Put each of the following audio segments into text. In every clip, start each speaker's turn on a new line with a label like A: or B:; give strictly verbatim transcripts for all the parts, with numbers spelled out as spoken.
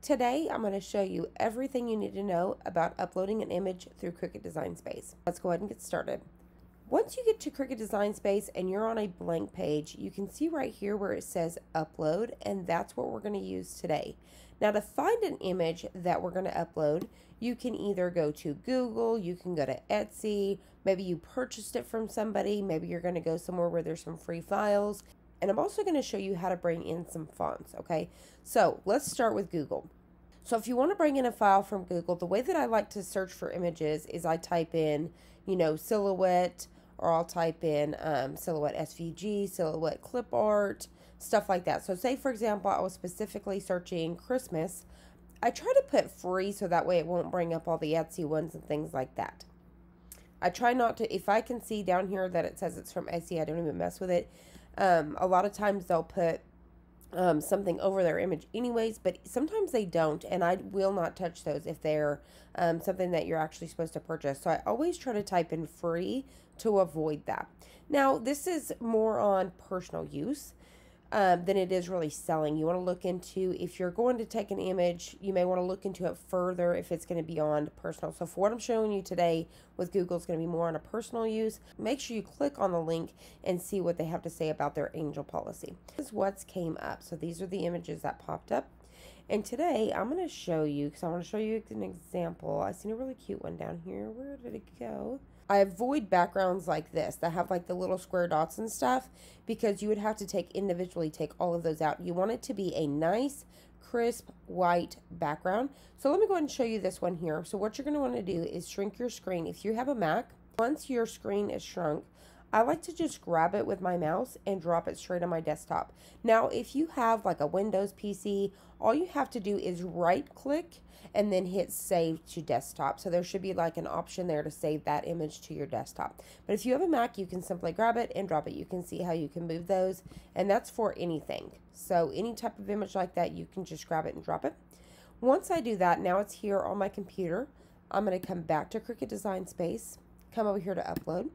A: Today, I'm going to show you everything you need to know about uploading an image through Cricut Design Space. Let's go ahead and get started. Once you get to Cricut Design Space and you're on a blank page, you can see right here where it says upload, and that's what we're going to use today. Now, to find an image that we're going to upload, you can either go to Google, you can go to Etsy, maybe you purchased it from somebody, maybe you're going to go somewhere where there's some free files. And I'm also going to show you how to bring in some fonts, okay? So let's start with Google. So if you want to bring in a file from Google, the way that I like to search for images is I type in, you know, silhouette, or I'll type in um, silhouette S V G, silhouette clip art, stuff like that. So say, for example, I was specifically searching Christmas. I try to put free so that way it won't bring up all the Etsy ones and things like that. I try not to, if I can see down here that it says it's from Etsy, I don't even mess with it. Um, a lot of times they'll put um, something over their image anyways, but sometimes they don't, and I will not touch those if they're um, something that you're actually supposed to purchase. So I always try to type in free to avoid that. Now, this is more on personal use um, than it is really selling. You want to look into, if you're going to take an image, you may want to look into it further if it's going to be on personal. So for what I'm showing you today with Google, it's going to be more on a personal use. Make sure you click on the link and see what they have to say about their angel policy. This is what's came up. So these are the images that popped up. And today I'm going to show you, because I want to show you an example. I seen a really cute one down here. Where did it go? I avoid backgrounds like this that have like the little square dots and stuff, because you would have to take individually take all of those out. You want it to be a nice, crisp, white background. So let me go ahead and show you this one here. So what you're going to want to do is shrink your screen. If you have a Mac, once your screen is shrunk, I like to just grab it with my mouse and drop it straight on my desktop. Now, if you have like a Windows P C, all you have to do is right click and then hit save to desktop. So there should be like an option there to save that image to your desktop. But if you have a Mac, you can simply grab it and drop it. You can see how you can move those, and that's for anything. So any type of image like that, you can just grab it and drop it. Once I do that, now it's here on my computer. I'm going to come back to Cricut Design Space, come over here to upload.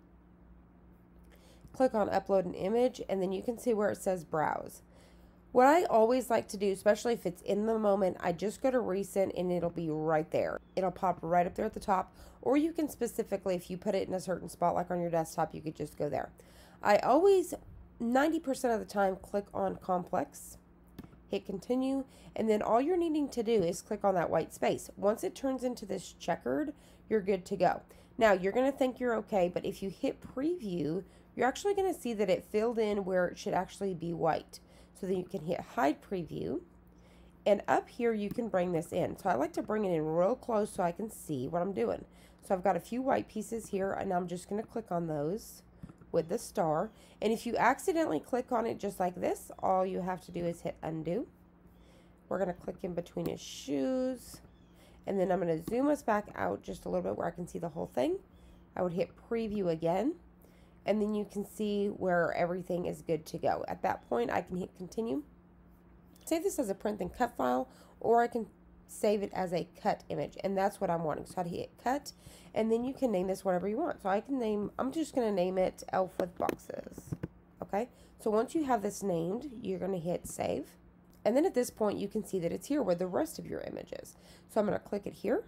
A: Click on upload an image, and then you can see where it says browse. What I always like to do, especially if it's in the moment, I just go to recent and it'll be right there. It'll pop right up there at the top, or you can specifically, if you put it in a certain spot like on your desktop, you could just go there. I always, ninety percent of the time, click on complex, hit continue, and then all you're needing to do is click on that white space. Once it turns into this checkered, you're good to go. Now, you're going to think you're okay, but if you hit preview, you're actually going to see that it filled in where it should actually be white. So then you can hit hide preview, and up here you can bring this in. So I like to bring it in real close so I can see what I'm doing. So I've got a few white pieces here, and I'm just going to click on those with the star. And if you accidentally click on it just like this, all you have to do is hit undo. We're going to click in between his shoes, and then I'm going to zoom us back out just a little bit where I can see the whole thing. I would hit preview again, and then you can see where everything is good to go. At that point, I can hit continue. Save this as a print and cut file, or I can save it as a cut image, and that's what I'm wanting. So I'd hit cut, and then you can name this whatever you want. So I can name, I'm just going to name it Elf with Boxes. Okay, so once you have this named, you're going to hit save. And then at this point, you can see that it's here where the rest of your image is. So I'm going to click it here,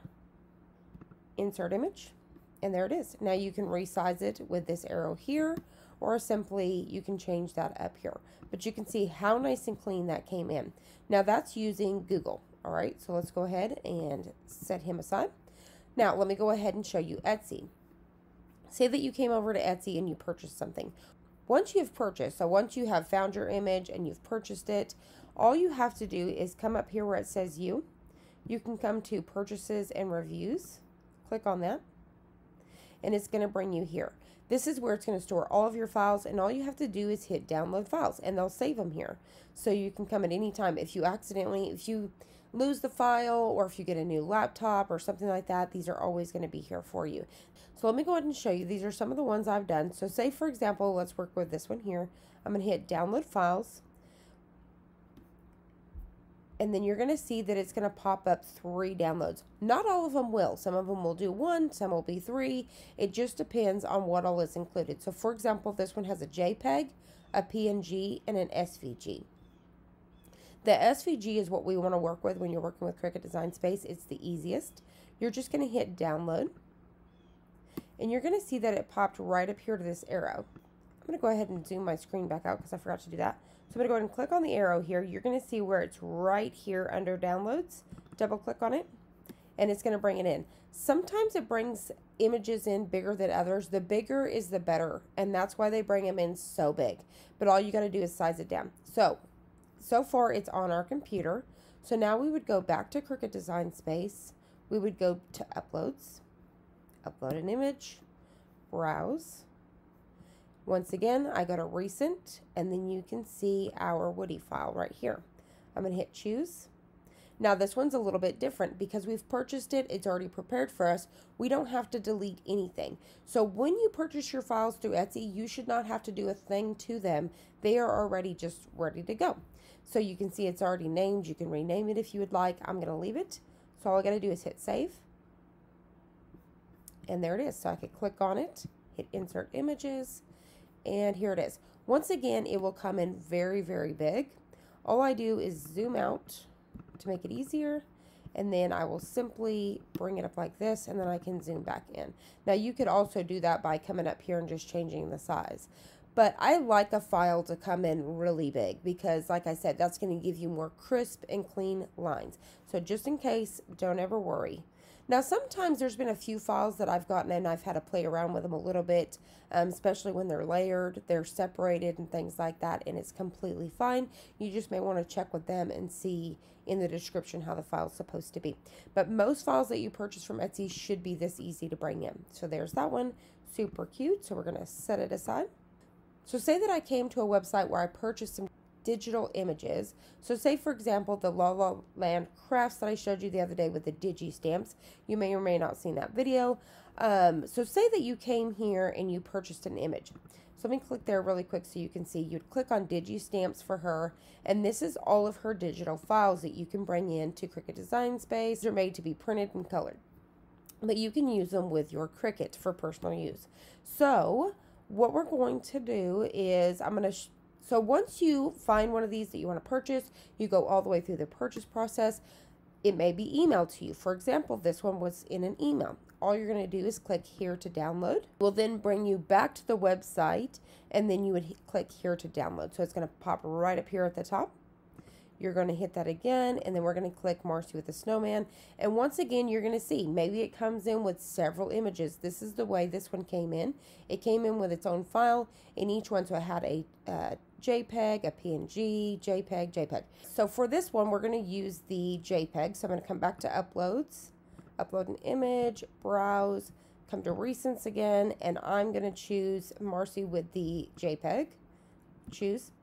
A: insert image. And there it is. Now you can resize it with this arrow here, or simply you can change that up here. But you can see how nice and clean that came in. Now that's using Google. All right, so let's go ahead and set him aside. Now let me go ahead and show you Etsy. Say that you came over to Etsy and you purchased something. Once you've purchased, so once you have found your image and you've purchased it, all you have to do is come up here where it says you. You can come to purchases and reviews. Click on that, and it's going to bring you here. This is where it's going to store all of your files, and all you have to do is hit download files, and they'll save them here. So you can come at any time. If you accidentally, if you lose the file, or if you get a new laptop or something like that, these are always going to be here for you. So let me go ahead and show you. These are some of the ones I've done. So say, for example, let's work with this one here. I'm going to hit download files. And then you're going to see that it's going to pop up three downloads. Not all of them will. Some of them will do one, some will be three. It just depends on what all is included. So for example, this one has a JPEG, a P N G, and an S V G. The S V G is what we want to work with when you're working with Cricut Design Space. It's the easiest. You're just going to hit download, and you're going to see that it popped right up here to this arrow. I'm going to go ahead and zoom my screen back out because I forgot to do that. So I'm going to go ahead and click on the arrow here. You're going to see where it's right here under downloads. Double click on it, and it's going to bring it in. Sometimes it brings images in bigger than others. The bigger is the better, and that's why they bring them in so big. But all you got to do is size it down. So, so far it's on our computer. So now we would go back to Cricut Design Space. We would go to Uploads, upload an image, browse. Once again, I go to Recent, and then you can see our Woody file right here. I'm going to hit Choose. Now this one's a little bit different because we've purchased it. It's already prepared for us. We don't have to delete anything. So when you purchase your files through Etsy, you should not have to do a thing to them. They are already just ready to go. So you can see it's already named. You can rename it if you would like. I'm going to leave it. So all I got to do is hit Save. And there it is. So I could click on it, hit Insert Images, and here it is. Once again, it will come in very, very big. All I do is zoom out to make it easier, and then I will simply bring it up like this, and then I can zoom back in. Now you could also do that by coming up here and just changing the size, but I like a file to come in really big because, like I said, that's going to give you more crisp and clean lines. So just in case, don't ever worry. Now sometimes there's been a few files that I've gotten and I've had to play around with them a little bit, um, especially when they're layered, they're separated and things like that, and it's completely fine. You just may want to check with them and see in the description how the file's supposed to be. But most files that you purchase from Etsy should be this easy to bring in. So there's that one, super cute. So we're going to set it aside. So say that I came to a website where I purchased some digital images. So say for example the La La Land crafts that I showed you the other day with the digi stamps. You may or may not have seen that video. Um, so say that you came here and you purchased an image. So let me click there really quick so you can see. You'd click on digi stamps for her, and this is all of her digital files that you can bring in to Cricut Design Space. They're made to be printed and colored, but you can use them with your Cricut for personal use. So what we're going to do is I'm going to So once you find one of these that you want to purchase, you go all the way through the purchase process. It may be emailed to you. For example, this one was in an email. All you're going to do is click here to download. It will then bring you back to the website, and then you would click here to download. So it's going to pop right up here at the top. You're going to hit that again, and then we're going to click Marcy with the Snowman. And once again, you're going to see maybe it comes in with several images. This is the way this one came in. It came in with its own file in each one, so it had a uh, JPEG, a P N G, JPEG, JPEG. So for this one, we're going to use the JPEG. So I'm going to come back to Uploads, upload an image, browse, come to Recents again, and I'm going to choose Marcy with the JPEG. Choose.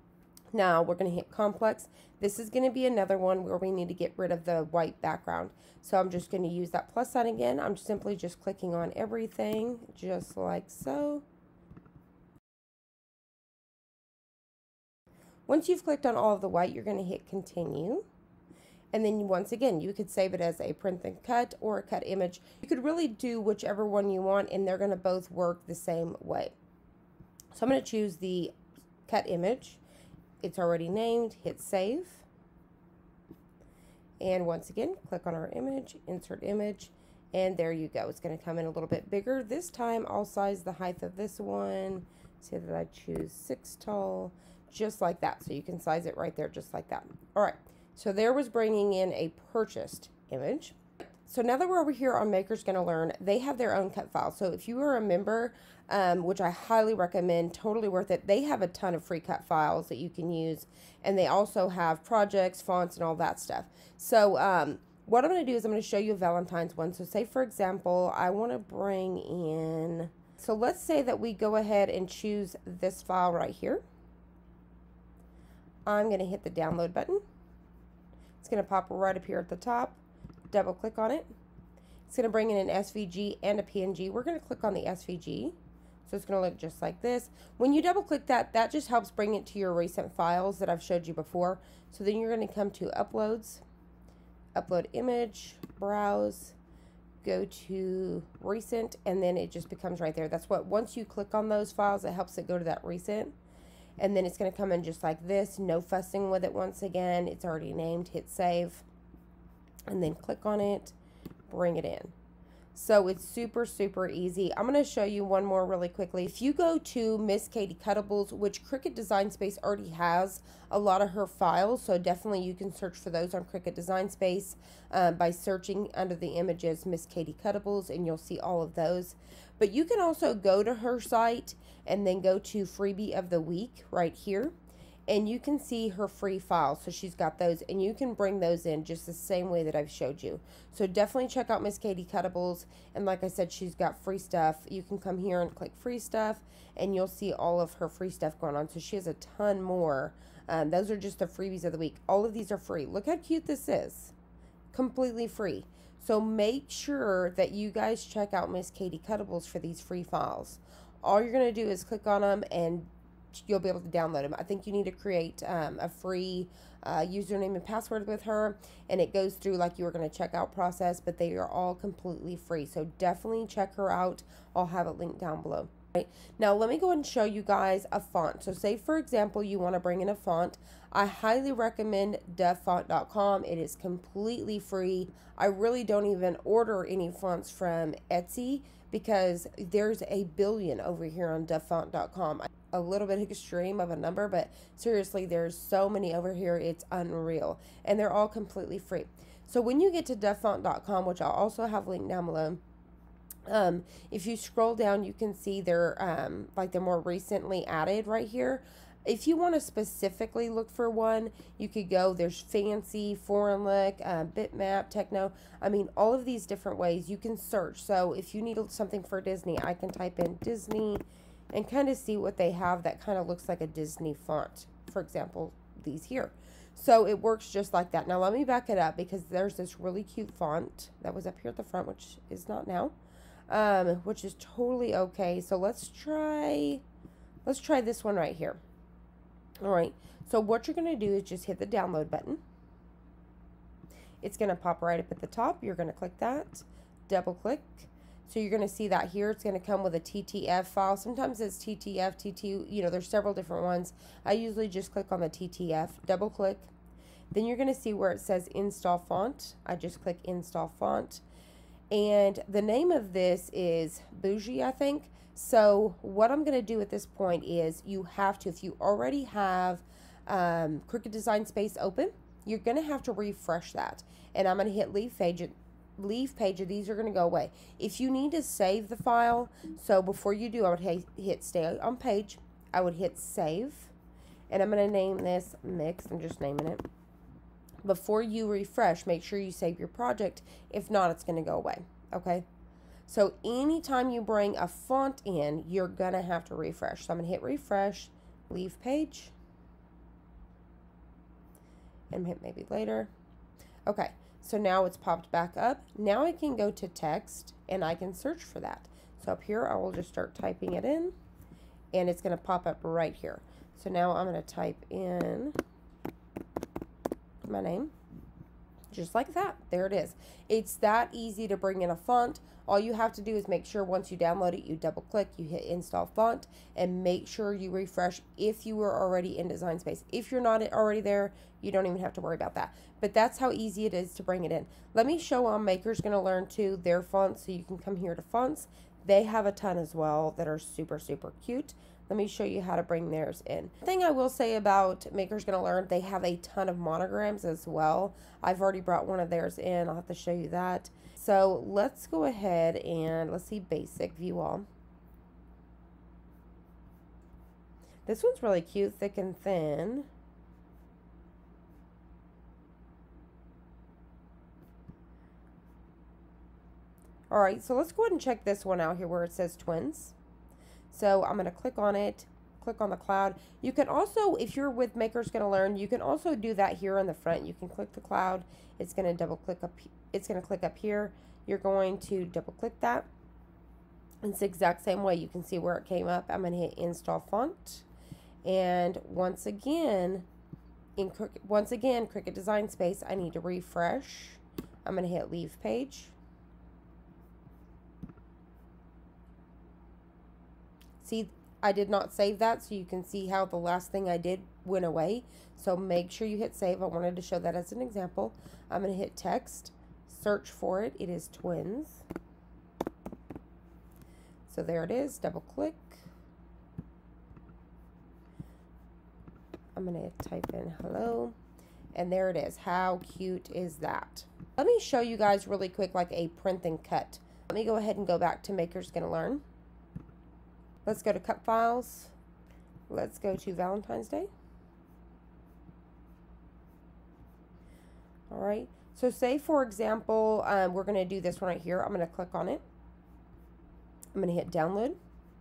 A: Now we're going to hit Complex. This is going to be another one where we need to get rid of the white background. So I'm just going to use that plus sign again. I'm simply just clicking on everything, just like so. Once you've clicked on all of the white, you're going to hit Continue. And then once again, you could save it as a print and cut or a cut image. You could really do whichever one you want, and they're going to both work the same way. So I'm going to choose the cut image. It's already named. Hit Save. And once again, click on our image, Insert Image, and there you go. It's going to come in a little bit bigger. This time, I'll size the height of this one. Say that I choose six tall. Just like that. So you can size it right there just like that. All right. So there was bringing in a purchased image. So now that we're over here on Maker's Gonna Learn, they have their own cut files. So if you are a member, um, which I highly recommend, totally worth it, they have a ton of free cut files that you can use. And they also have projects, fonts, and all that stuff. So um, what I'm going to do is I'm going to show you a Valentine's one. So say, for example, I want to bring in, so let's say that we go ahead and choose this file right here. I'm going to hit the download button. It's going to pop right up here at the top. Double click on it. It's going to bring in an S V G and a P N G. We're going to click on the S V G. So it's going to look just like this. When you double click that, that just helps bring it to your recent files that I've showed you before. So then you're going to come to Uploads, Upload Image, Browse, go to Recent, and then it just becomes right there. That's what, once you click on those files, it helps it go to that recent. And then it's going to come in just like this. No fussing with it once again. It's already named. Hit save. And then click on it. Bring it in. So it's super, super easy. I'm going to show you one more really quickly. If you go to Miss Katie Cuttables, which Cricut Design Space already has a lot of her files, so definitely you can search for those on Cricut Design Space um, by searching under the images Miss Katie Cuttables, and you'll see all of those. But you can also go to her site and then go to Freebie of the Week right here. And you can see her free files. So she's got those, and you can bring those in just the same way that I've showed you. So definitely check out Miss Katie Cuttables. And like I said, she's got free stuff. You can come here and click free stuff, and you'll see all of her free stuff going on. So she has a ton more. Um, those are just the freebies of the week. All of these are free. Look how cute this is. Completely free. So make sure that you guys check out Miss Katie Cuttables for these free files. All you're going to do is click on them, and you'll be able to download them. I think you need to create um, a free uh, username and password with her, and it goes through like you were going to checkout process, but they are all completely free. So definitely check her out. I'll have it linked down below. Right. Now let me go ahead and show you guys a font. So say for example you want to bring in a font. I highly recommend def font dot com. It is completely free. I really don't even order any fonts from Etsy because there's a billion over here on def font dot com. A little bit extreme of a number, but seriously, there's so many over here, it's unreal, and they're all completely free. So when you get to def font dot com, which I'll also have linked down below, um, if you scroll down, you can see they're um, like they're more recently added right here. If you want to specifically look for one, you could go, there's fancy, foreign look, uh, bitmap, techno. I mean, all of these different ways you can search. So if you need something for Disney, I can type in Disney and kind of see what they have that kind of looks like a Disney font. For example, these here. So it works just like that. Now let me back it up because there's this really cute font that was up here at the front, which is not now, um, which is totally okay. So let's try, let's try this one right here. All right. So what you're going to do is just hit the download button. It's going to pop right up at the top. You're going to click that, double click. So you're going to see that here. It's going to come with a T T F file. Sometimes it's T T F, T T, you know, there's several different ones. I usually just click on the T T F, double click. Then you're going to see where it says install font. I just click install font. And the name of this is Bougie, I think. So what I'm going to do at this point is you have to, if you already have um, Cricut Design Space open, you're going to have to refresh that. And I'm going to hit leave page. leave page of these are going to go away. If you need to save the file, so before you do, I would hit stay on page. I would hit save, and I'm going to name this mix. I'm just naming it. Before you refresh, make sure you save your project. If not, it's going to go away. Okay. So anytime you bring a font in, you're going to have to refresh. So I'm going to hit refresh, leave page, and hit maybe later. Okay. So now it's popped back up. Now I can go to text and I can search for that. So up here, I will just start typing it in, and it's going to pop up right here. So now I'm going to type in my name, just like that. There it is. It's that easy to bring in a font. All you have to do is make sure once you download it, you double click, you hit install font, and make sure you refresh if you were already in Design Space. If you're not already there, you don't even have to worry about that. But that's how easy it is to bring it in. Let me show on Maker's Gonna Learn too, their fonts, so you can come here to fonts. They have a ton as well that are super, super cute. Let me show you how to bring theirs in. The thing I will say about Maker's Gonna Learn, they have a ton of monograms as well. I've already brought one of theirs in. I'll have to show you that. So let's go ahead and let's see basic, view all. This one's really cute, thick and thin. All right, so let's go ahead and check this one out here where it says twins. So I'm going to click on it, click on the cloud. You can also, if you're with Maker's Gonna Learn, you can also do that here in the front. You can click the cloud. It's going to double click up. It's going to click up here. You're going to double click that. It's the exact same way. You can see where it came up. I'm going to hit install font. And once again, in once again, Cricut Design Space, I need to refresh. I'm going to hit leave page. See, I did not save that, so you can see how the last thing I did went away. So make sure you hit save. I wanted to show that as an example. I'm going to hit text, search for it. It is twins. So there it is. Double click. I'm going to type in hello. And there it is. How cute is that? Let me show you guys really quick like a print and cut. Let me go ahead and go back to Maker's Gonna Learn. Let's go to cut files. Let's go to Valentine's Day. All right. So say for example, um, we're going to do this one right here. I'm going to click on it. I'm going to hit download.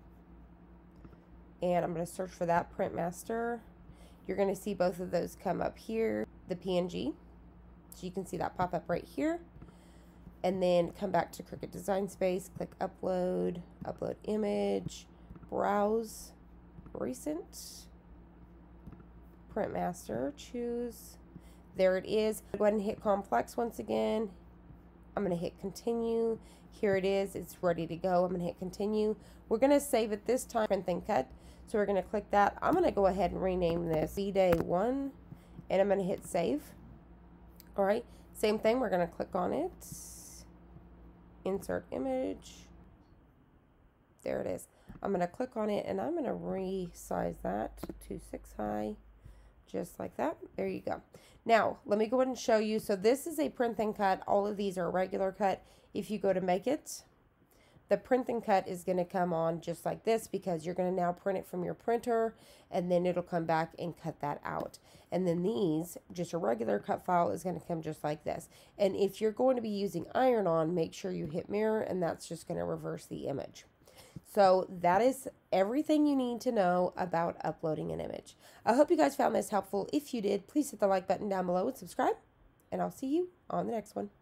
A: And I'm going to search for that print master. You're going to see both of those come up here. The P N G. So you can see that pop up right here. And then come back to Cricut Design Space. Click upload. Upload image. Browse. Recent. Print master. Choose. There it is. Go ahead and hit complex once again. I'm going to hit continue. Here it is. It's ready to go. I'm going to hit continue. We're going to save it this time. Print and cut. So we're going to click that. I'm going to go ahead and rename this B-Day one. And I'm going to hit save. All right. Same thing. We're going to click on it. Insert image. There it is. I'm going to click on it and I'm going to resize that to six high. Just like that. There you go. Now, let me go ahead and show you. So this is a print and cut. All of these are a regular cut. If you go to make it, the print and cut is going to come on just like this because you're going to now print it from your printer and then it'll come back and cut that out. And then these, just a regular cut file is going to come just like this. And if you're going to be using iron-on, make sure you hit mirror and that's just going to reverse the image. So that is everything you need to know about uploading an image. I hope you guys found this helpful. If you did, please hit the like button down below and subscribe. And I'll see you on the next one.